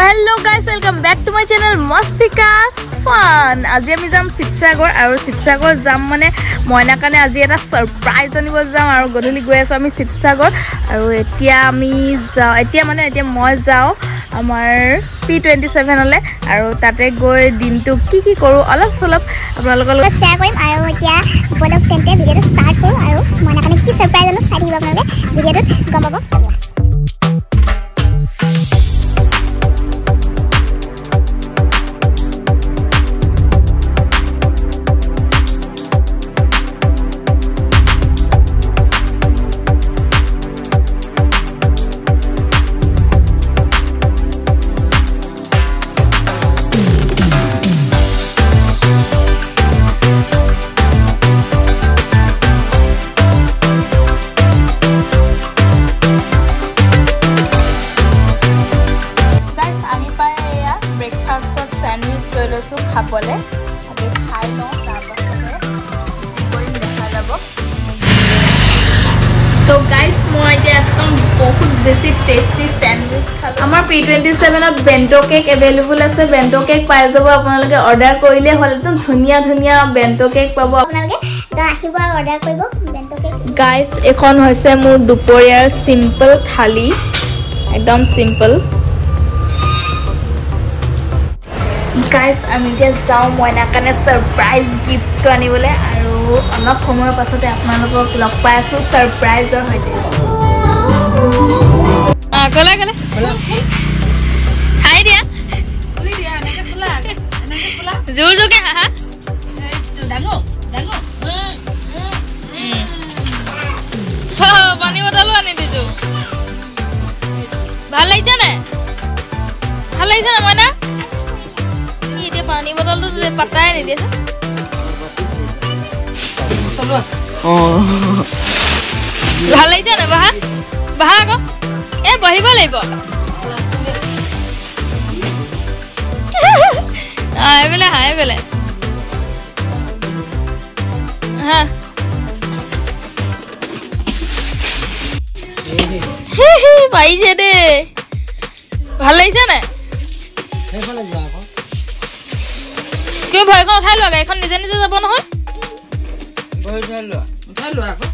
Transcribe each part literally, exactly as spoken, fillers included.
hello guys, welcome back to my channel Mosfika's Fun. আজি আমি যাম শিৱসাগৰ আৰু শিৱসাগৰ যাম মানে মইনা কাৰণে আজি এটা সাৰপ্ৰাইজ আনিব যাম আৰু গধূলি গৈ আছো আমি শিৱসাগৰ আৰু এতিয়া আমি যাও এতিয়া মানে এতিয়া মই যাও আমাৰ পি টুৱেণ্টি ছেভেন হলে আৰু তাতে গৈ দিনটো কি কি কৰো অলপ সলপ আপোনালোকৰ লগত শেয়াৰ কৰিম আৰু এতিয়া বলক তেন্তে ভিডিওটো ষ্টাৰ্ট কৰো আৰু মইনা কাৰণে কি সাৰপ্ৰাইজ আনো চাই দিব আপোনালোকে ভিডিওটোত গম পাব খাবলে আগে খাই লওঁ তাৰপাছতে কৰি দেখা যাব তো গাইস মই এতিয়া একদম বহুত বেছি টেষ্টি স্যান্ডউইচ খালো আমাৰ পি টুৱেণ্টি ছেভেন ত বেন্টো কেক এভেইলেবল আছে বেন্টো কেক পাই যাব আপোনালোকে অৰ্ডাৰ কৰিলে হ'ল একদম ধুনীয়া ধুনীয়া বেন্টো কেক পাব আপোনালোকে আহিব আৰু অৰ্ডাৰ কৰিব বেন্টো কেক গাইস এখন হৈছে মোৰ দুপৰীয়াৰ সিম্পল থালি একদম সিম্পল Guys, আমি এতিয়া যাও মইনা কাৰণে সাৰপ্ৰাইজ গিফট আনিবলে আৰু অলপ সময়ৰ পাছতে আপোনালোকক লগ পাই আছো সাৰপ্ৰাইজৰ হৈতে আ গলা গলা হাই দিয়া খুলি দিয়া এনেকে খোলা এনেকে খোলা জোৰ জোৰকে হা হা ডাঙো ডাঙো হা পানী বটলো আনি দিছো ভাল লাগিছে না ভাল লাগিছে না মইনা पानी बोतल तो पता है नहीं देखा ओ ভাল লাগিছে না বাহা বাহা গো এ বহিব লাগিব আই বেলে হাই বেলে হা হে হে পাইছে দে ভাল লাগিছে না সেইফালে যোৱা আকৌ কিয় ভয় কৰা উঠাই লোৱা গাড়ীখন নিজে নিজে যাব নহয় ভয় উঠাই লোৱা উঠাই লোৱা আকৌ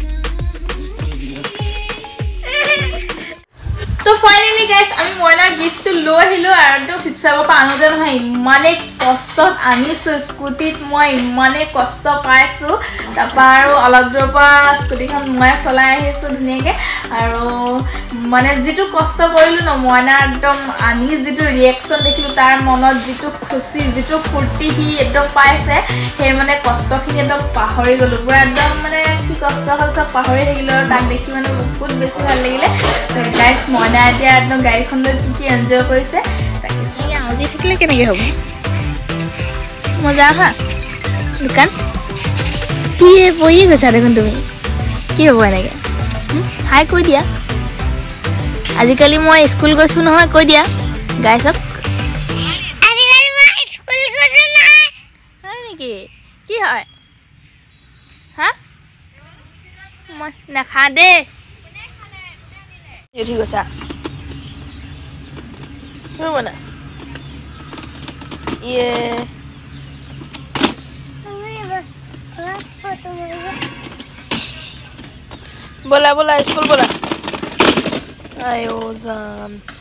তো ফাইনালি গাইস আমি মইনাৰ গিফটটো লৈ আহিলো আৰু তো শিৱসাগৰ পৰা আনোতে নহয় ইমানে কষ্টত আনিছো স্কুটিত মই ইমানে কষ্ট পাইছো তাৰপা আৰু অলপ দূৰৰ পৰা স্কুটিখন মই চলাই আহিছো ধুনীয়াকে আৰু মানে যেটো কষ্ট কৰিলো ন মইনা একদম আনি যেটো ৰিएक्शन দেখিলো তাৰ মনত যেটো খুশি যেটো ফুৰ্তি হি একদম পাইছে সেই মানে কষ্টখিনি একদম পাহৰি গলো পুৰা একদম মানে কি কষ্ট হ'ল সব পাহৰি থাকিলো আৰু তাক দেখি মানে বহুত বেছি ভাল লাগিলে তো গাইস মইনা এতিয়া একদম গাড়ীখন লৈ কি কি এনজয় কৰিছে তাকে কি আউজি থাকিলে কেনেকৈ হ'ব মজা হা দোকান কি বহি গৈছা দেখোন তুমি কি হ'ব এনেকৈ হাই কৈ দিয়া আজিকালি মই স্কুল গৈছো নহয় কৈ দিয়া গাইছক আজিকালি মই স্কুল গৈছো নহয় হয় নেকি কি হয় হা মই নাখা দে কোনে খালে কোনে দিলে ঠিক আছে ৰবনা ইয়ে बोला बोला स्कूल बोला आयो जान